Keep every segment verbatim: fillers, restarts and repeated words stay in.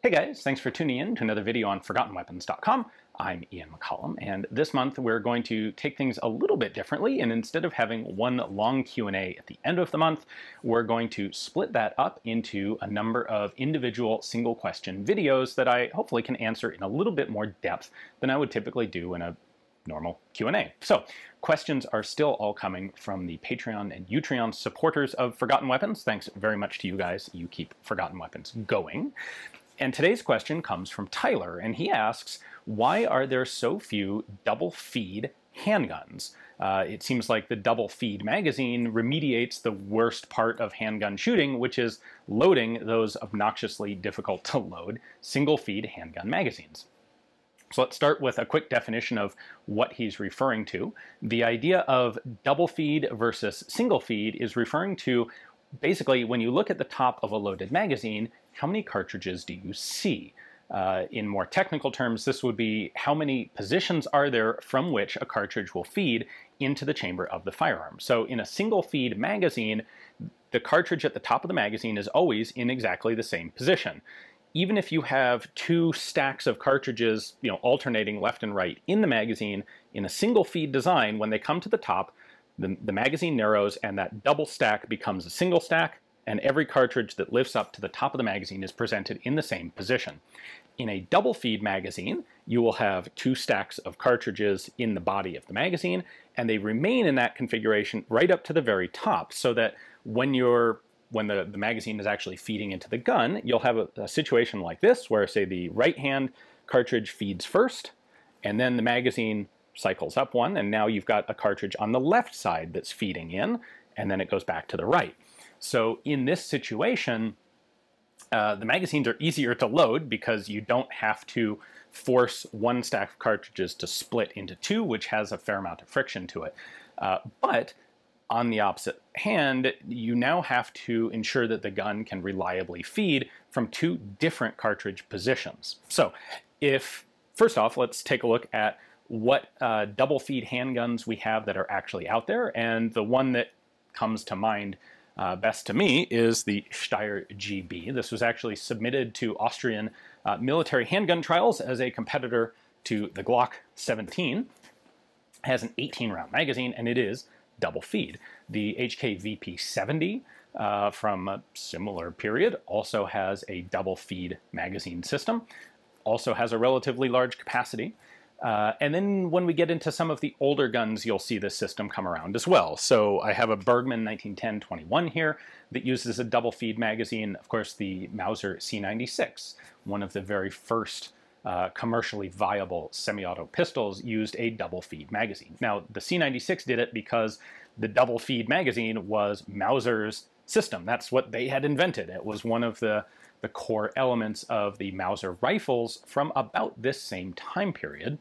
Hey guys, thanks for tuning in to another video on forgotten weapons dot com. I'm Ian McCollum, and this month we're going to take things a little bit differently, and instead of having one long Q and A at the end of the month, we're going to split that up into a number of individual single question videos that I hopefully can answer in a little bit more depth than I would typically do in a normal Q and A. So, questions are still all coming from the Patreon and Utreon supporters of Forgotten Weapons. Thanks very much to you guys. You keep Forgotten Weapons going. And today's question comes from Tyler, and he asks, why are there so few double feed handguns? Uh, it seems like the double feed magazine remediates the worst part of handgun shooting, which is loading those obnoxiously difficult to load single feed handgun magazines. So let's start with a quick definition of what he's referring to. The idea of double feed versus single feed is referring to basically when you look at the top of a loaded magazine, how many cartridges do you see? Uh, in more technical terms, this would be how many positions are there from which a cartridge will feed into the chamber of the firearm. So in a single feed magazine, the cartridge at the top of the magazine is always in exactly the same position. Even if you have two stacks of cartridges, you know, alternating left and right in the magazine, in a single feed design, when they come to the top, the, the magazine narrows and that double stack becomes a single stack, and every cartridge that lifts up to the top of the magazine is presented in the same position. In a double feed magazine, you will have two stacks of cartridges in the body of the magazine, and they remain in that configuration right up to the very top, so that when you're when the, the magazine is actually feeding into the gun, you'll have a, a situation like this, where, say, the right-hand cartridge feeds first, and then the magazine cycles up one, and now you've got a cartridge on the left side that's feeding in, and then it goes back to the right. So in this situation, uh, the magazines are easier to load because you don't have to force one stack of cartridges to split into two, which has a fair amount of friction to it. Uh, but on the opposite hand, you now have to ensure that the gun can reliably feed from two different cartridge positions. So if, first off, let's take a look at what uh, double feed handguns we have that are actually out there, and the one that comes to mind Uh, best to me is the Steyr G B. This was actually submitted to Austrian uh, military handgun trials as a competitor to the Glock seventeen. It has an eighteen round magazine, and it is double feed. The H K V P seventy uh, from a similar period also has a double feed magazine system, also has a relatively large capacity. Uh, and then when we get into some of the older guns, you'll see this system come around as well. So I have a Bergmann nineteen ten twenty-one here that uses a double feed magazine. Of course, the Mauser C ninety-six, one of the very first uh, commercially viable semi-auto pistols, used a double feed magazine. Now, the C ninety-six did it because the double feed magazine was Mauser's system. That's what they had invented. It was one of the, the core elements of the Mauser rifles from about this same time period.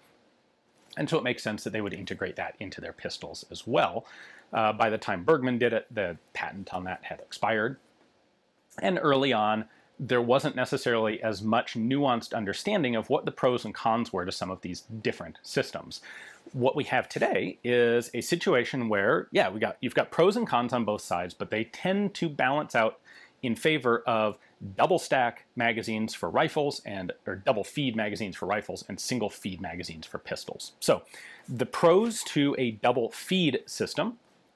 And so it makes sense that they would integrate that into their pistols as well. Uh, by the time Bergmann did it, the patent on that had expired. And early on, there wasn't necessarily as much nuanced understanding of what the pros and cons were to some of these different systems. What we have today is a situation where, yeah, we got you've got pros and cons on both sides, but they tend to balance out in favor of double stack magazines for rifles and or double feed magazines for rifles and single feed magazines for pistols. So the pros to a double feed system: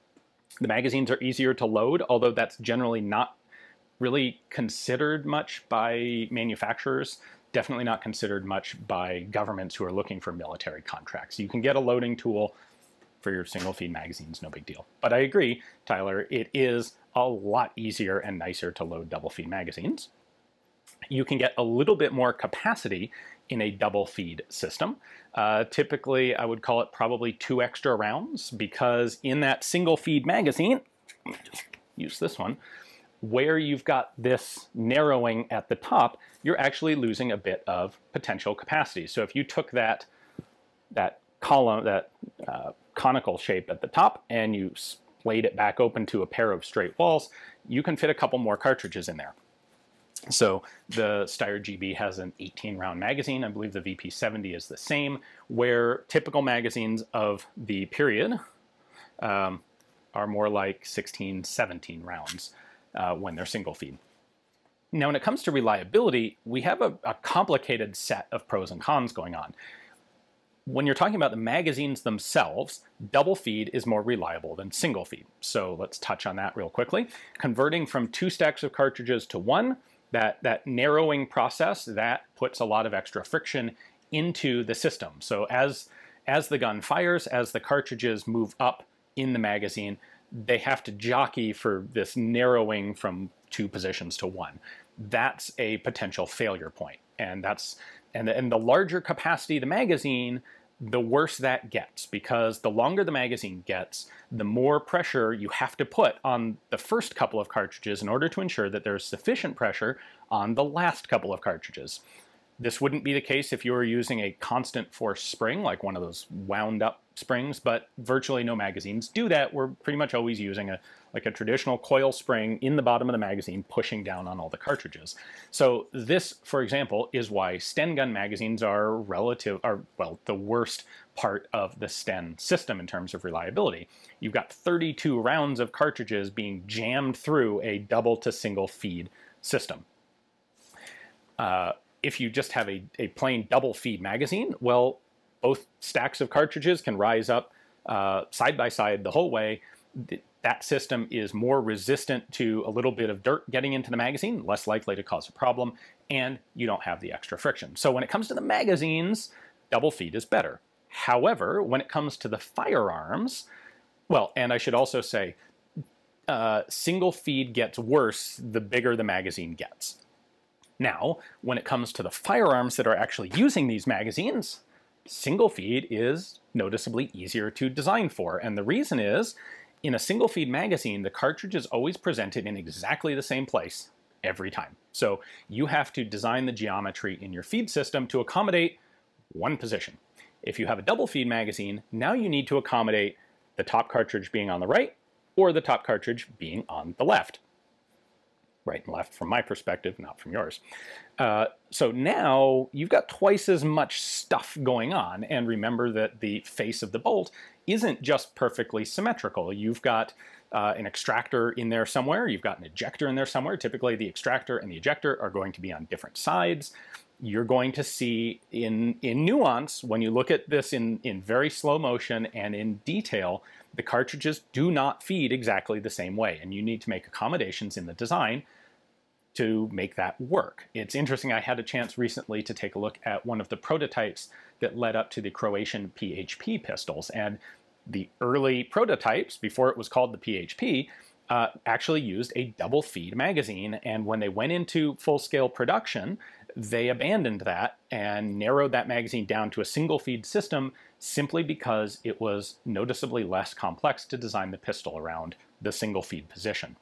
the magazines are easier to load, although that's generally not really considered much by manufacturers, definitely not considered much by governments who are looking for military contracts. You can get a loading tool for your single feed magazines, no big deal. But I agree, Tyler, it is a lot easier and nicer to load double feed magazines. You can get a little bit more capacity in a double feed system. Uh, typically, I would call it probably two extra rounds, because in that single feed magazine, let me just use this one, where you've got this narrowing at the top, you're actually losing a bit of potential capacity. So if you took that, that column, that uh, conical shape at the top, and you splayed it back open to a pair of straight walls, you can fit a couple more cartridges in there. So the Steyr G B has an eighteen round magazine. I believe the V P seventy is the same, where typical magazines of the period um, are more like sixteen, seventeen rounds uh, when they're single feed. Now, when it comes to reliability, we have a, a complicated set of pros and cons going on. When you're talking about the magazines themselves, double feed is more reliable than single feed. So let's touch on that real quickly. Converting from two stacks of cartridges to one, that, that narrowing process, that puts a lot of extra friction into the system. So as, as the gun fires, as the cartridges move up in the magazine, they have to jockey for this narrowing from two positions to one. That's a potential failure point. And that's and the, and the larger capacity the magazine, the worse that gets, because the longer the magazine gets, the more pressure you have to put on the first couple of cartridges in order to ensure that there's sufficient pressure on the last couple of cartridges. This wouldn't be the case if you were using a constant force spring, like one of those wound up springs, but virtually no magazines do that. We're pretty much always using a like a traditional coil spring in the bottom of the magazine, pushing down on all the cartridges. So this, for example, is why Sten gun magazines are relative, are, well, the worst part of the Sten system in terms of reliability. You've got thirty-two rounds of cartridges being jammed through a double to single feed system. Uh, if you just have a, a plain double feed magazine, well, both stacks of cartridges can rise up uh, side by side the whole way. That system is more resistant to a little bit of dirt getting into the magazine, less likely to cause a problem, and you don't have the extra friction. So when it comes to the magazines, double feed is better. However, when it comes to the firearms, well, and I should also say, uh, single feed gets worse the bigger the magazine gets. Now, when it comes to the firearms that are actually using these magazines, single feed is noticeably easier to design for. And the reason is, in a single feed magazine, the cartridge is always presented in exactly the same place every time. So you have to design the geometry in your feed system to accommodate one position. If you have a double feed magazine, now you need to accommodate the top cartridge being on the right or the top cartridge being on the left. Right and left from my perspective, not from yours. Uh, so now you've got twice as much stuff going on. And remember that the face of the bolt isn't just perfectly symmetrical. You've got uh, an extractor in there somewhere. You've got an ejector in there somewhere. Typically, the extractor and the ejector are going to be on different sides. You're going to see in, in nuance, when you look at this in, in very slow motion and in detail, the cartridges do not feed exactly the same way, and you need to make accommodations in the design to make that work. It's interesting, I had a chance recently to take a look at one of the prototypes that led up to the Croatian P H P pistols, and the early prototypes, before it was called the P H P, uh, actually used a double feed magazine, and when they went into full-scale production, they abandoned that and narrowed that magazine down to a single feed system simply because it was noticeably less complex to design the pistol around the single feed position.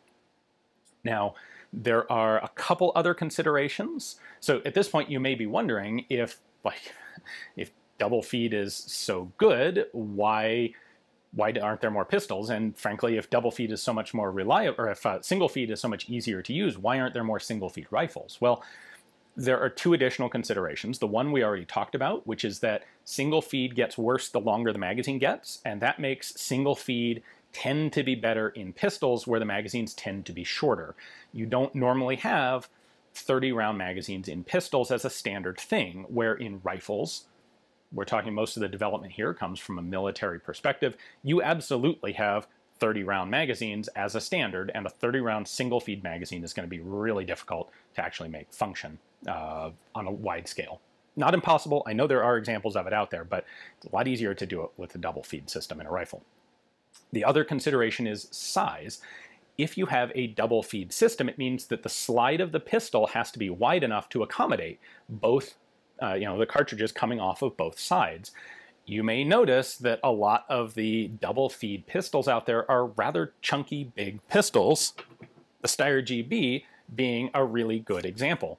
Now, there are a couple other considerations. So at this point, you may be wondering if, like, if double feed is so good, why why aren't there more pistols? And frankly, if double feed is so much more reliable, or if uh, single feed is so much easier to use, why aren't there more single feed rifles? Well, there are two additional considerations. The one we already talked about, which is that single feed gets worse the longer the magazine gets, and that makes single feed tend to be better in pistols where the magazines tend to be shorter. You don't normally have thirty round magazines in pistols as a standard thing, where in rifles, we're talking most of the development here comes from a military perspective, you absolutely have thirty round magazines as a standard, and a thirty round single feed magazine is going to be really difficult to actually make function uh, on a wide scale. Not impossible, I know there are examples of it out there, but it's a lot easier to do it with a double feed system in a rifle. The other consideration is size. If you have a double feed system, it means that the slide of the pistol has to be wide enough to accommodate both, uh, you know, the cartridges coming off of both sides. You may notice that a lot of the double feed pistols out there are rather chunky, big pistols, the Steyr G B being a really good example.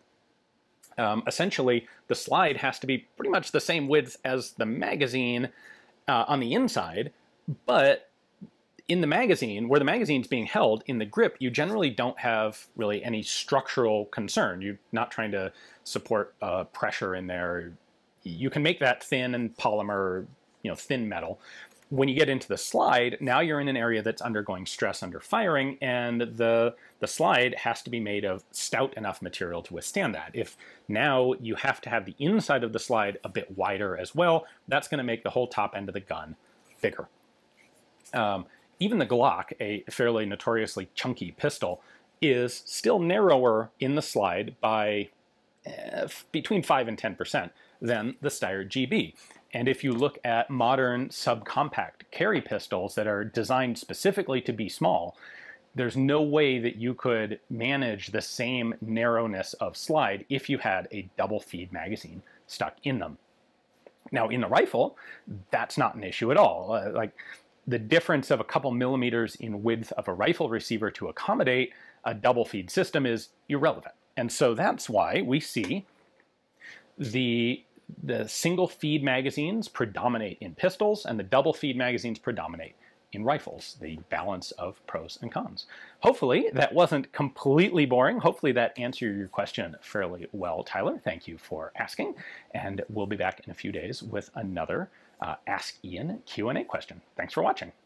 Um, essentially, the slide has to be pretty much the same width as the magazine uh, on the inside, but in the magazine, where the magazine's being held in the grip, you generally don't have really any structural concern. You're not trying to support uh, pressure in there. You can make that thin and polymer, you know, thin metal. When you get into the slide, now you're in an area that's undergoing stress under firing, and the, the slide has to be made of stout enough material to withstand that. If now you have to have the inside of the slide a bit wider as well, that's going to make the whole top end of the gun bigger. Um, even the Glock, a fairly notoriously chunky pistol, is still narrower in the slide by uh, between five and ten percent than the Steyr G B. And if you look at modern subcompact carry pistols that are designed specifically to be small, there's no way that you could manage the same narrowness of slide if you had a double feed magazine stuck in them. Now, in the rifle, that's not an issue at all. Uh, like the difference of a couple millimeters in width of a rifle receiver to accommodate a double feed system is irrelevant. And so that's why we see the The single feed magazines predominate in pistols, and the double feed magazines predominate in rifles, the balance of pros and cons. Hopefully that wasn't completely boring. Hopefully that answered your question fairly well, Tyler. Thank you for asking, and we'll be back in a few days with another uh, Ask Ian Q and A question. Thanks for watching.